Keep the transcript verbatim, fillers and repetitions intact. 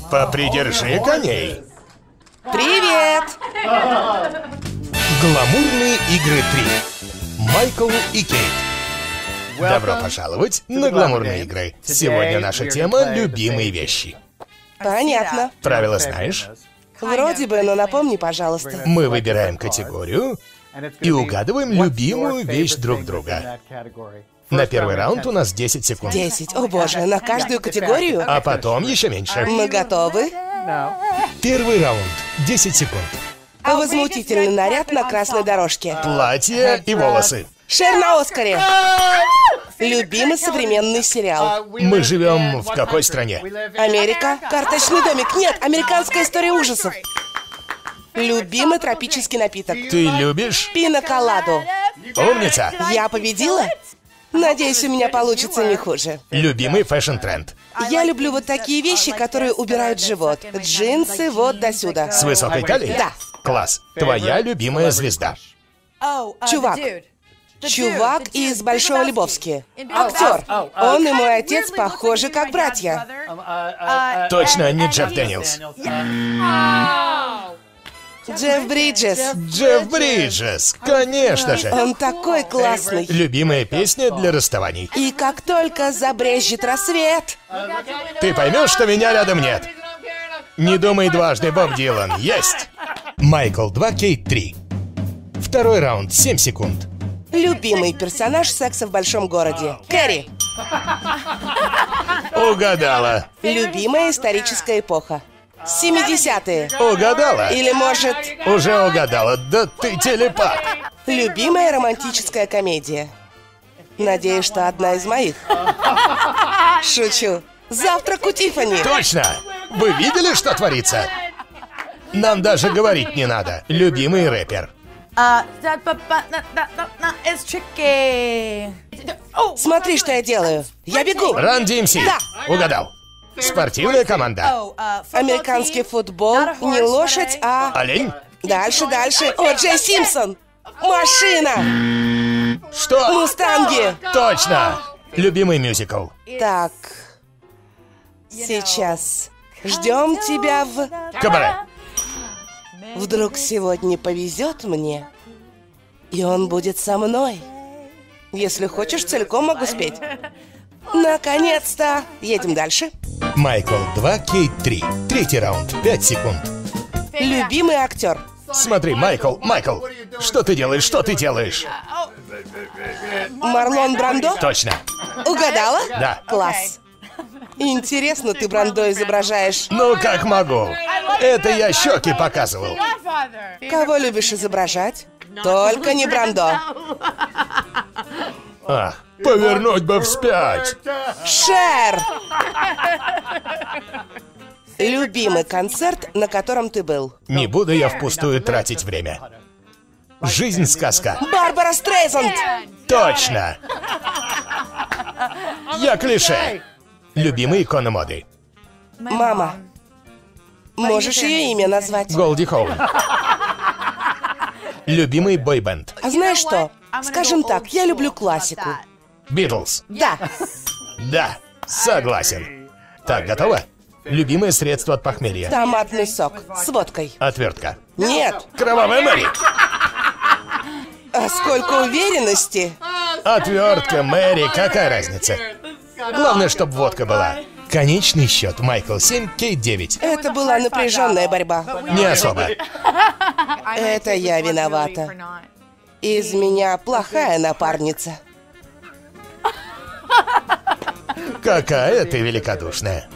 Попридержи коней. Привет! Гламурные игры три. Майкл и Кейт. Добро пожаловать на гламурные игры. Сегодня наша тема — любимые вещи. Понятно. Правила знаешь? Вроде бы, но напомни, пожалуйста. Мы выбираем категорию и угадываем любимую вещь друг друга. На первый раунд у нас десять секунд. Десять. О боже, на каждую категорию? А потом еще меньше. Мы готовы? Первый раунд. десять секунд. Возмутительный наряд на красной дорожке. Платье и волосы. Шер на Оскаре. Любимый современный сериал. Мы живем в какой стране? Америка. Карточный домик. Нет, американская история ужасов. Любимый тропический напиток. Ты любишь? Пина-коладу. Умница. Я победила? Надеюсь, у меня получится не хуже. Любимый фэшн-тренд. Я люблю вот такие вещи, которые убирают живот. Джинсы вот до сюда. С высокой талией? Да. Класс. Твоя любимая звезда. Чувак. Чувак из Большого Лебовски. Актер. Он и мой отец похожи как братья. Точно не Джефф Дэниелс. Джефф Бриджес. Джефф Бриджес, конечно же. Он такой классный. Любимая песня для расставаний. И как только забрежет рассвет. Ты поймешь, что меня рядом нет. Не думай дважды, Боб Дилан. Есть. Майкл два, Кейт три. Второй раунд, семь секунд. Любимый персонаж секса в большом городе. Кэрри. Угадала. Любимая историческая эпоха. семидесятые. Угадала. Или, может... Уже угадала. Да ты телепат. Любимая романтическая комедия. Надеюсь, что одна из моих. Шучу. Завтрак у Тиффани. Точно. Вы видели, что творится? Нам даже говорить не надо. Любимый рэпер. Смотри, что я делаю. Я бегу. Run ди эм си. Да. Угадал. Спортивная команда. Американский футбол. Не лошадь, а... Олень? Дальше, дальше. О, Джей Симпсон. Машина. Что? Мустанги. Точно. Любимый мюзикл. Так. Сейчас. Ждем тебя в... Кабаре. Вдруг сегодня повезет мне, и он будет со мной. Если хочешь, целиком могу спеть. Наконец-то! Едем дальше. Майкл два, Кейт три. Третий раунд, пять секунд. Любимый актер. Смотри, Майкл, Майкл, что ты делаешь, что ты делаешь? Марлон Брандо? Точно. Угадала? Да. Класс. Интересно, ты Брандо изображаешь. Ну, как могу. Это я щеки показывал. Кого любишь изображать? Только не Брандо. А, повернуть бы вспять. Шер! Любимый концерт, на котором ты был. Не буду я впустую тратить время. Жизнь сказка. Барбара Стрейзанд! Точно. Я клише. Любимые иконы моды. Мама. Можешь ее имя назвать? Голди Хоун. Любимый бойбенд. А знаешь что? Скажем так, я люблю классику. Битлз. Да. Да, согласен. Так, готово? Любимое средство от похмелья. Томатный сок с водкой. Отвертка. Нет. Кровавая Мэри. А сколько уверенности. Отвертка, Мэри, какая разница? Главное, чтобы водка была. Конечный счет. Майкл семь, Кейт девять. Это была напряженная борьба. Не особо. Это я виновата. Из меня плохая напарница. Какая ты великодушная.